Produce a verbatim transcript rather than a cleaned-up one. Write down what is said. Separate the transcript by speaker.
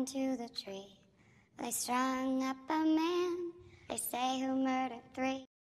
Speaker 1: into the tree. They strung up a man, they say, who murdered three.